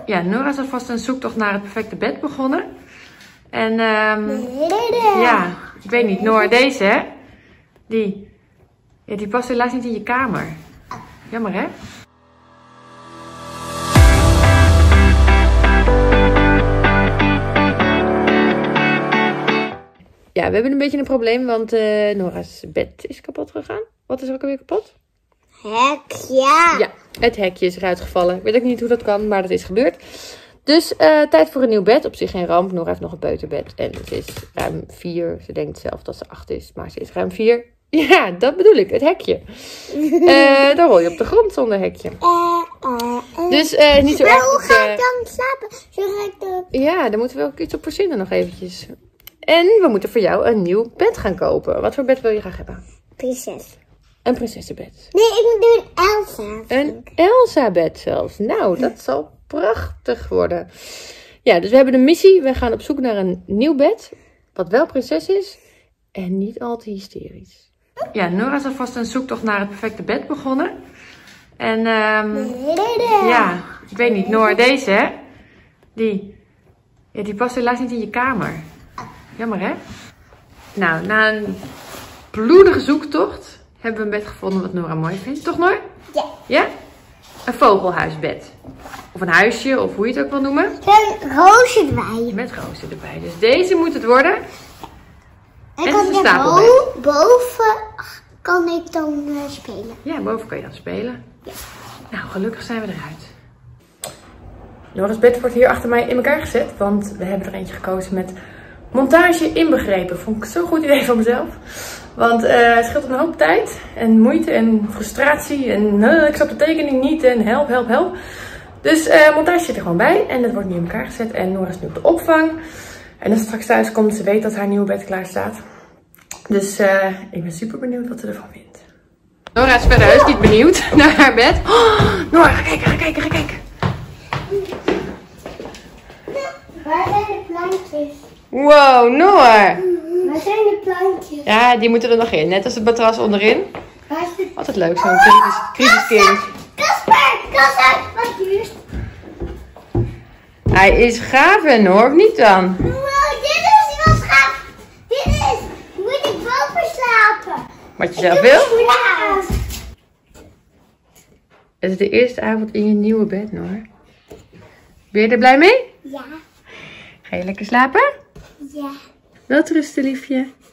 Ja, Nora is alvast een zoektocht naar het perfecte bed begonnen. En ja, ik weet niet, Nora, deze hè, die past helaas niet in je kamer. Jammer hè? Ja, we hebben een beetje een probleem, want Nora's bed is kapot gegaan. Wat is er ook alweer kapot? Hekje. Ja, het hekje is eruit gevallen. Ik weet ook niet hoe dat kan, maar dat is gebeurd. Dus tijd voor een nieuw bed. Op zich geen ramp. Nora heeft nog een peuterbed. En het is ruim 4. Ze denkt zelf dat ze 8 is, maar ze is ruim 4. Ja, dat bedoel ik. Het hekje. Dan rol je op de grond zonder hekje. Dus niet zo erg. Hoe ga ik dan slapen? Ja, daar moeten we ook iets op verzinnen nog eventjes. En we moeten voor jou een nieuw bed gaan kopen. Wat voor bed wil je graag hebben? Prinses. Een prinsessenbed. Nee, ik moet doen Elsa. Een Elsa-bed zelfs. Nou, dat zal prachtig worden. Ja, dus we hebben een missie. We gaan op zoek naar een nieuw bed. Wat wel prinses is. En niet al te hysterisch. Ja, Nora is alvast een zoektocht naar het perfecte bed begonnen. En ja, ik weet niet. Nora, deze hè. Die past helaas niet in je kamer. Jammer hè? Nou, na een bloedige zoektocht hebben we een bed gevonden wat Nora mooi vindt. Toch Nora? Ja. Ja? Een vogelhuisbed. Of een huisje, of hoe je het ook wil noemen. Een roosje erbij. Met rozen erbij. Dus deze moet het worden. En het kan is een ik stapelbed. boven kan ik dan spelen. Ja, boven kan je dan spelen. Ja. Nou, gelukkig zijn we eruit. Nora's bed wordt hier achter mij in elkaar gezet. Want we hebben er eentje gekozen met montage inbegrepen. Vond ik zo'n goed idee van mezelf. Want het scheelt een hoop tijd en moeite en frustratie. En ik snap de tekening niet en help, help, help. Dus montage zit er gewoon bij. En het wordt nu in elkaar gezet. En Nora is nu op de opvang. En als ze straks thuis komt, ze weet dat haar nieuwe bed klaar staat. Dus ik ben super benieuwd wat ze ervan vindt. Nora is verder heus niet benieuwd naar haar bed. Oh, Nora, ga kijken, ga kijken, ga kijken. Waar zijn de plantjes? Wow, Nora. Waar zijn de plantjes? Ja, die moeten er nog in. Net als het matras onderin. Waar is de... Altijd leuk, zo'n crisiskind. Kasper, Kasper, wat duurt? Hij is gaaf en hoor, niet dan? Wow, dit is wel gaaf. Dit is, moet ik boven slapen? Wat je zelf wil? Ja. Het is de eerste avond in je nieuwe bed, Noor. Ben je er blij mee? Ja. Ga je lekker slapen? Ja. Welterusten, liefje.